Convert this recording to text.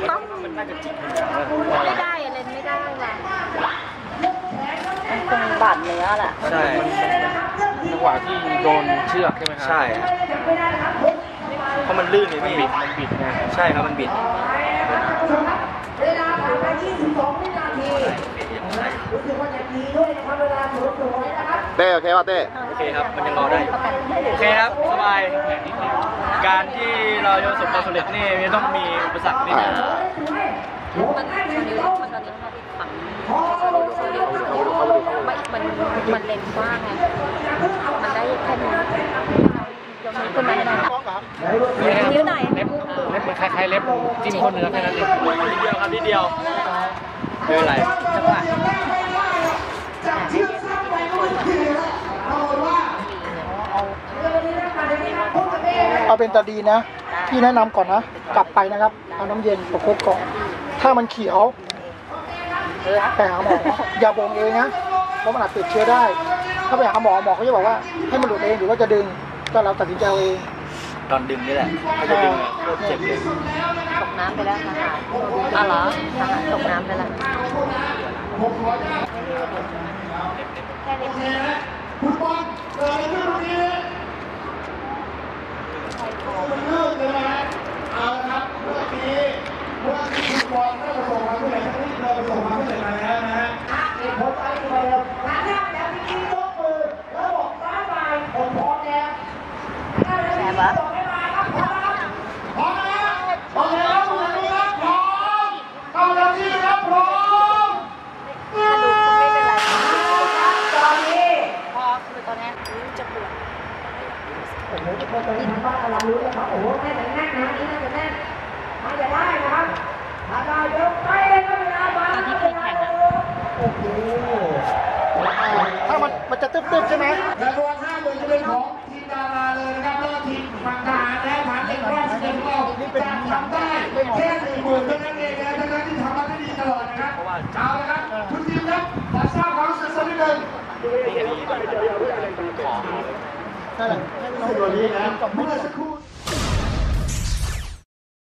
มันน่าจะจิกไม่ได้อะไรไม่ได้ว่ะมันคงบาดเนื้อแหละใช่จังหวะที่โดนเชือกใช่ไหมครับใช่เพราะมันลื่นเลยพี่มันบิดไงใช่ครับมันบิดเวลาผ่านไป22 วินาทีรู้สึกว่าจะดีด้วยนะครับเวลาสวยๆนะครับเต้โอเคป่ะเต้โอเคครับมันยังรอได้โอเคครับสบายการที่เราจะประสบความสำเร็จนี่ไม่ต้องมีอุปสรรคนี่นะมันเลนกว้างไงมันได้แค่นี้ยกนิ้วขึ้นมาได้นิ้วไหนเล็บมันคล้ายๆเล็บจิ้มข้อเนื้อแค่นั้นเองนิดเดียวครับนิดเดียวไม่เป็นไรจังหวะเอาเป็นตาดีนะพี่แนะนำก่อนนะกลับไปนะครับเอาน้ำเย็นประคบก่อนถ้ามันเขียวไปหาหมออย่าบ่งเองนะเพราะมันอาจติดเชื้อได้ถ้าไปหาหมอเขาจะบอกว่าให้มันหลุดเองหรือว่าจะดึงก็เราตัดสินใจเองตอนดึงนี่แหละถ้าจะดึงโคตรเจ็บเลยตกน้ำไปแล้วนะคะอ๋อเหรอตกน้ำไปแล้วแค่นี้คุณบอลเกิดอะไรขึ้นตรงนี้มันเลิกเลยนะเอาละครับเมื่อกี้คุณบอลได้ประสบความสำเร็จทั้งที่เราประสบความสำเร็จมาแล้วนะฮะเอกผลไปเลยหาได้แล้วพี่กี้ยกมือแล้วบอกบายบายผมพร้อมแล้วแฉบะพร้อมแล้วพร้อมแล้วพร้อมแล้วพร้อมเข้าแล้วที่ครับพร้อมไม่เป็นไรตอนนี้พอคือตอนนี้จะปวดโอ้โหตอนนี้ทางบ้านกำลังรู้เลยครับโอ้โหแน่นแน่นนะนี่น่าจะแน่นถ้าจะได้นะครับถ้าได้เดี๋ยวไปเลยครับเวลามาตอนที่พี่แข่งโอ้โหถ้ามันจะตึ๊บๆใช่ไหมรางวัล50,000จะเป็นของทีมดาราเลยนะครับแล้วทีมฝั่งทหารและทหารเอกราชเดนเราจะทำได้แค่10,000เท่านั้นเองนะทั้งที่ทำมาได้ดีตลอดนะครับเอาละครับคุณทีมครับขอทราบความรู้สึกสักนิดหนึ่งนั่นแหละตัวนี้นะเมื่อสักครู่